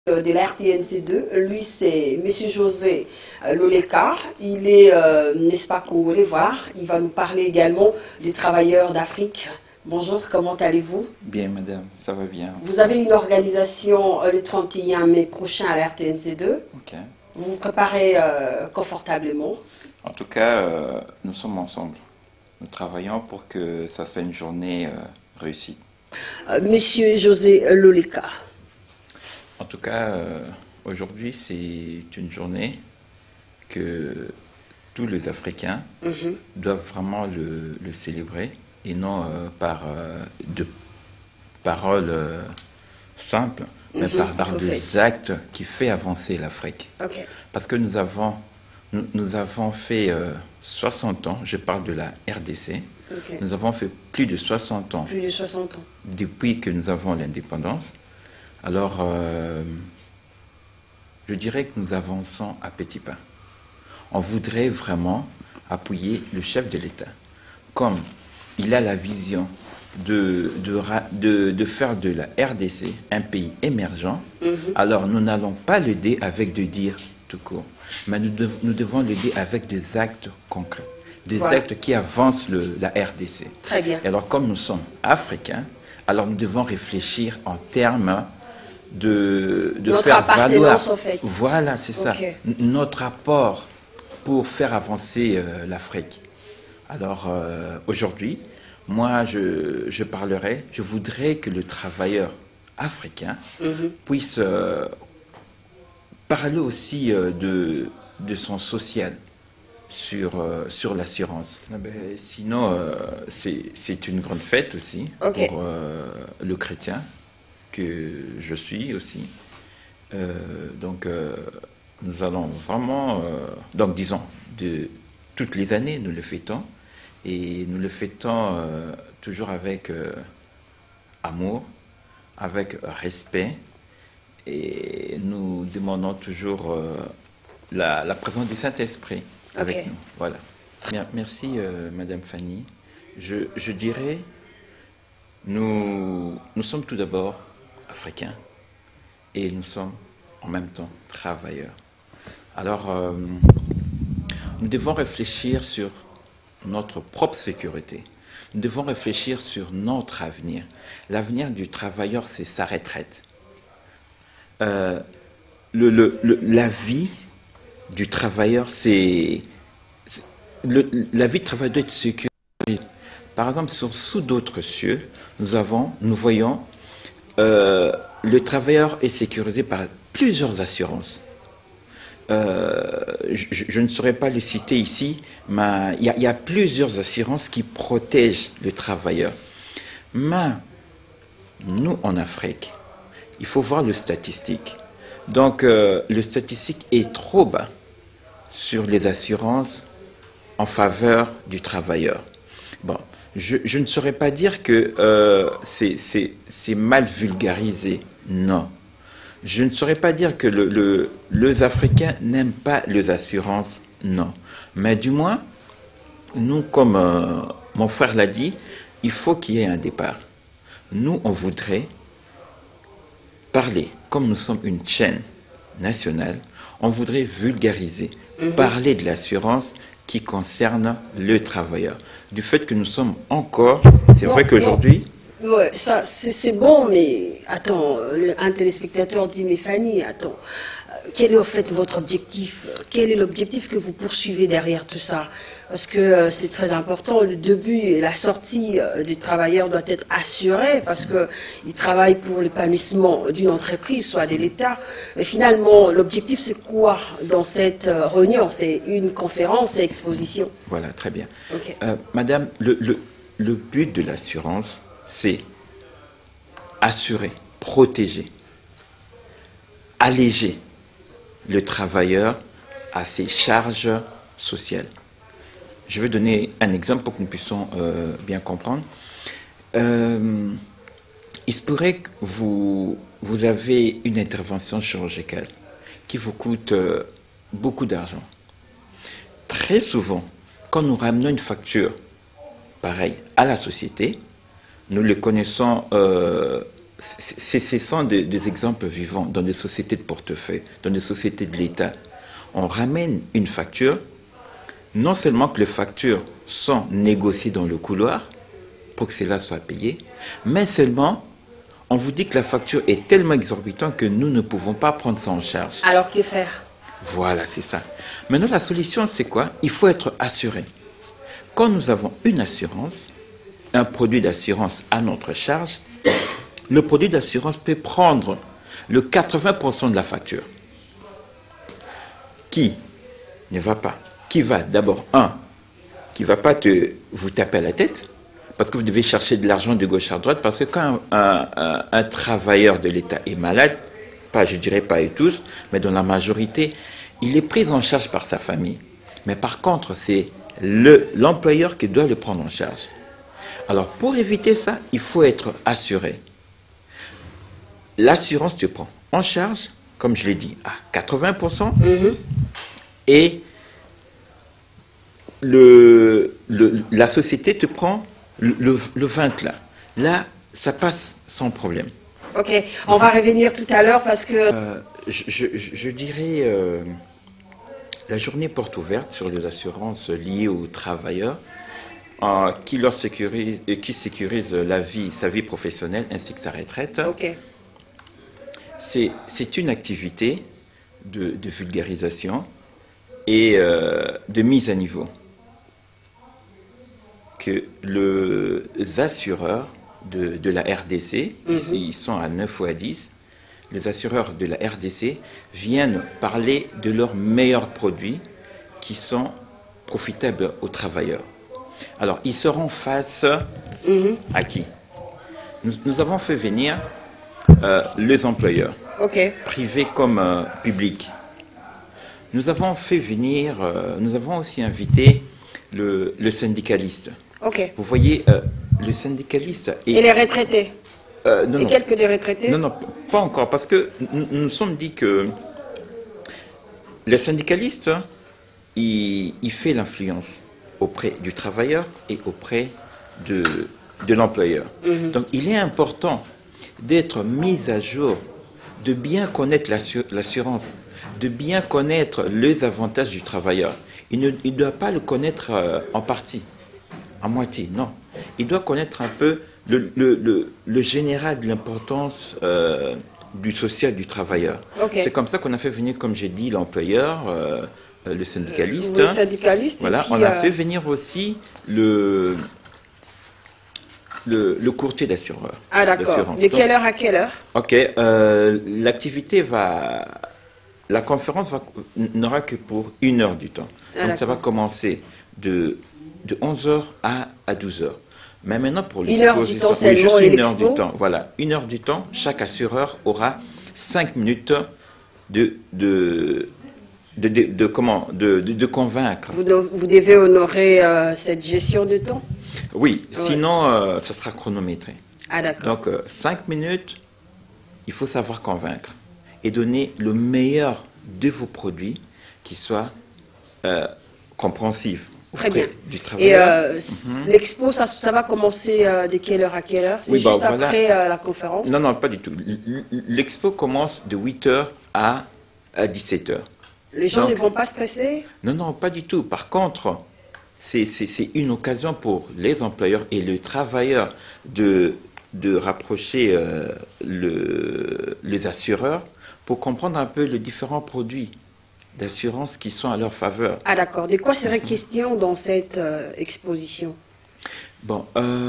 De la RTNC2. Lui, c'est Monsieur José Loleka. Il est, n'est-ce pas, congolais, voilà. Il va nous parler également des travailleurs d'Afrique. Bonjour, comment allez-vous? Bien, madame, ça va bien. Vous avez une organisation le 31 mai prochain à la RTNC2. Ok. Vous vous préparez confortablement. En tout cas, nous sommes ensemble. Nous travaillons pour que ça soit une journée réussie. Monsieur José Loleka. En tout cas, aujourd'hui, c'est une journée que tous les Africains doivent vraiment le célébrer et non par de paroles simples, mais par des actes qui font avancer l'Afrique. Okay. Parce que nous avons fait 60 ans, je parle de la RDC, Okay. Nous avons fait plus de 60 ans. Plus de 60 ans. Depuis que nous avons l'indépendance. Alors, je dirais que nous avançons à petits pas. On voudrait vraiment appuyer le chef de l'État. Comme il a la vision de faire de la RDC un pays émergent, alors nous n'allons pas l'aider avec de dire tout court, mais nous devons l'aider avec des actes concrets, des actes qui avancent la RDC. Très bien. Et alors, comme nous sommes africains, alors nous devons réfléchir en termes de faire valoir. En fait. Voilà, c'est ça. Notre apport pour faire avancer l'Afrique. Alors, aujourd'hui, moi, je parlerai, je voudrais que le travailleur africain puisse parler aussi de son social sur l'assurance. Sinon, c'est une grande fête aussi pour le chrétien que je suis aussi. Donc, nous allons vraiment, donc disons, toutes les années, nous le fêtons. Et nous le fêtons toujours avec amour, avec respect. Et nous demandons toujours la présence du Saint-Esprit avec nous. Voilà. Merci, Madame Fanny. Je dirais, nous sommes tout d'abord africains et nous sommes en même temps travailleurs. Alors, nous devons réfléchir sur notre propre sécurité. Nous devons réfléchir sur notre avenir. L'avenir du travailleur, c'est sa retraite. La vie du travailleur, la vie du travailleur doit être sécurisée. Par exemple, sous d'autres cieux, nous voyons le travailleur est sécurisé par plusieurs assurances. Je ne saurais pas le citer ici, mais il y a plusieurs assurances qui protègent le travailleur. Mais nous, en Afrique, il faut voir le statistique. Donc, le statistique est trop bas sur les assurances en faveur du travailleur. Bon, je ne saurais pas dire que c'est mal vulgarisé, non. Je ne saurais pas dire que les Africains n'aiment pas les assurances, non. Mais du moins, nous, comme mon frère l'a dit, il faut qu'il y ait un départ. Nous, on voudrait parler, comme nous sommes une chaîne nationale, on voudrait vulgariser, parler de l'assurance qui concerne le travailleur. Du fait que nous sommes encore, c'est vrai qu'aujourd'hui... Ouais, ça, c'est bon, mais attends, un téléspectateur dit, mais Fanny, attends, quel est en fait votre objectif? Quel est l'objectif que vous poursuivez derrière tout ça? Parce que c'est très important, le début et la sortie du travailleur doit être assurée parce qu'il travaille pour l'épanouissement d'une entreprise, soit de l'État. Mais finalement, l'objectif, c'est quoi dans cette réunion? C'est une conférence et exposition. Voilà, très bien. Madame, le but de l'assurance, c'est assurer, protéger, alléger le travailleur à ses charges sociales. Je vais donner un exemple pour que nous puissions bien comprendre. Il se pourrait que vous avez une intervention chirurgicale qui vous coûte beaucoup d'argent. Très souvent, quand nous ramenons une facture pareille à la société, nous le connaissons Ce sont des exemples vivants dans des sociétés de portefeuille, dans des sociétés de l'État. On ramène une facture, non seulement que les factures sont négociées dans le couloir pour que cela soit payé, mais seulement on vous dit que la facture est tellement exorbitante que nous ne pouvons pas prendre ça en charge. Alors que faire? Voilà, c'est ça. Maintenant, la solution, c'est quoi? Il faut être assuré. Quand nous avons une assurance, un produit d'assurance à notre charge, le produit d'assurance peut prendre le 80% de la facture. Qui ne va pas? Qui va d'abord, qui ne va pas vous taper à la tête, parce que vous devez chercher de l'argent de gauche à droite, parce que quand un travailleur de l'État est malade, je dirais pas tous, mais dans la majorité, il est pris en charge par sa famille. Mais par contre, c'est l'employeur qui doit le prendre en charge. Alors, pour éviter ça, il faut être assuré. L'assurance te prend en charge, comme je l'ai dit, à 80%, et la société te prend le 20 là. Là, ça passe sans problème. Ok, on va revenir tout à l'heure parce que... Je dirais la journée porte ouverte sur les assurances liées aux travailleurs qui sécurise sa vie professionnelle ainsi que sa retraite. Ok. C'est une activité de vulgarisation et de mise à niveau que les assureurs de la RDC, ils sont à 9 ou à 10, les assureurs de la RDC viennent parler de leurs meilleurs produits qui sont profitables aux travailleurs. Alors, ils seront face à qui? Nous avons fait venir les employeurs, privés comme publics. Nous avons fait venir, nous avons aussi invité le syndicaliste. Vous voyez, le syndicaliste... Et les retraités non, quelques des retraités? Non, pas encore, parce que nous nous sommes dit que le syndicaliste, il fait l'influence auprès du travailleur et auprès de l'employeur. Donc, il est important d'être mis à jour, de bien connaître l'assurance, de bien connaître les avantages du travailleur. Il ne doit pas le connaître en partie, en moitié, non. Il doit connaître un peu le général de l'importance du social du travailleur. C'est comme ça qu'on a fait venir, comme j'ai dit, l'employeur, le syndicaliste. Le syndicaliste. Voilà, puis, on a fait venir aussi le courtier d'assureur. Ah d'accord. De quelle heure à quelle heure? Ok, la conférence n'aura que pour 1 heure du temps. Donc ça va commencer de 11h à 12h. Mais maintenant pour l'exposition, 1 heure du temps seulement et 1 heure du l'expo? temps. Voilà, 1 heure du temps, chaque assureur aura 5 minutes de convaincre. Vous devez honorer cette gestion de temps? Oui, sinon ça sera chronométré. Ah d'accord. Donc 5 minutes, il faut savoir convaincre et donner le meilleur de vos produits qui soit compréhensif. Très bien. Du travailleur. Et l'expo, ça va commencer de quelle heure à quelle heure? C'est juste après la conférence? Non, pas du tout. L'expo commence de 8h à 17h. Les gens ne vont pas stresser? Non, pas du tout. Par contre, c'est une occasion pour les employeurs et les travailleurs de rapprocher les assureurs pour comprendre un peu les différents produits d'assurance qui sont à leur faveur. Ah d'accord. De quoi serait question dans cette exposition? Bon,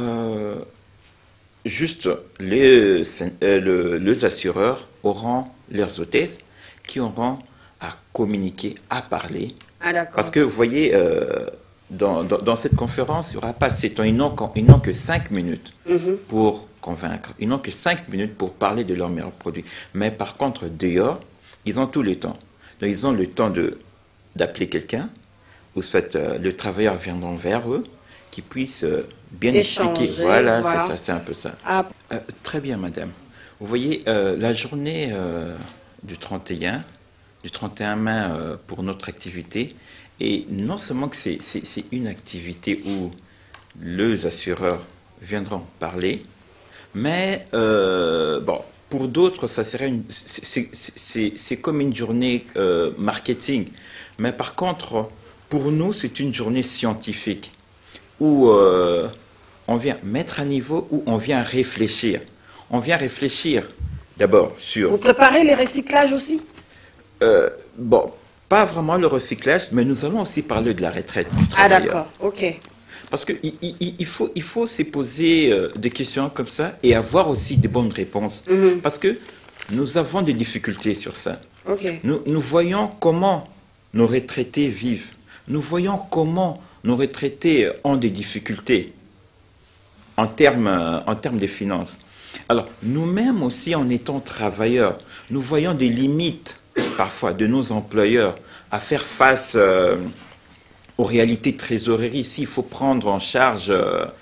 juste les assureurs auront leurs hôtesses qui auront à communiquer, à parler. Ah d'accord. Parce que vous voyez, dans cette conférence, il n'y aura pas assez de temps. Ils n'ont que 5 minutes pour convaincre. Ils n'ont que 5 minutes pour parler de leurs meilleurs produits. Mais par contre, dehors, ils ont tout le temps. Donc, ils ont le temps d'appeler quelqu'un, ou soit le travailleur viendra vers eux, qui puisse bien expliquer. Voilà. C'est ça, c'est un peu ça. Ah. Très bien, madame. Vous voyez, la journée du 31 mai pour notre activité, et non seulement que c'est une activité où les assureurs viendront parler, Mais bon, pour d'autres, ça serait c'est comme une journée marketing. Mais par contre, pour nous, c'est une journée scientifique où on vient mettre à niveau, où on vient réfléchir. On vient réfléchir d'abord sur... Vous préparez les recyclages aussi? Bon, pas vraiment le recyclage, mais nous allons aussi parler de la retraite du Ah travailleur. d'accord, ok. Parce il faut se poser des questions comme ça et avoir aussi de bonnes réponses. Parce que nous avons des difficultés sur ça. Ok. Nous voyons comment nos retraités vivent. Nous voyons comment nos retraités ont des difficultés en termes de finances. Alors, nous-mêmes aussi, en étant travailleurs, nous voyons des limites, parfois, de nos employeurs à faire face aux réalités de trésorerie. Ici, il faut prendre en charge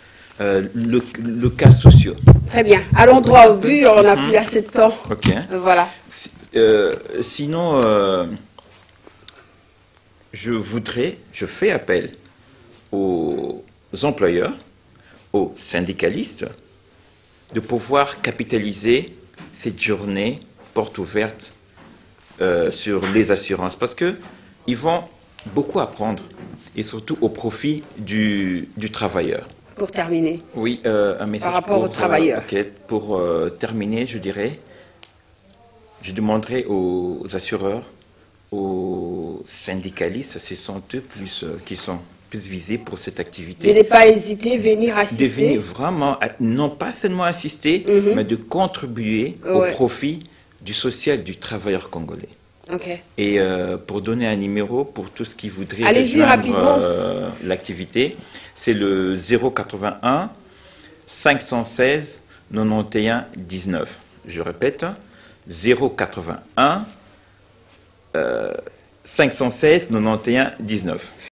le cas social. Très bien. Allons droit au but, on n'a plus assez de temps. Ok. Voilà. Sinon, je fais appel aux employeurs, aux syndicalistes, de pouvoir capitaliser cette journée porte ouverte sur les assurances. Parce qu'ils vont beaucoup apprendre, et surtout au profit du travailleur. Pour terminer. Oui, un message par rapport aux travailleurs. Pour terminer, je dirais, je demanderai aux assureurs, aux syndicalistes, ce sont eux qui sont plus visés pour cette activité. De ne pas hésiter, venir De assister. venir vraiment, non pas seulement assister, mais de contribuer Ouais. au profit du social du travailleur congolais. Ok. Et pour donner un numéro pour tous qui voudraient Allez-y rapidement. l'activité, c'est le 081 516 91 19. Je répète, 081 516 91 19.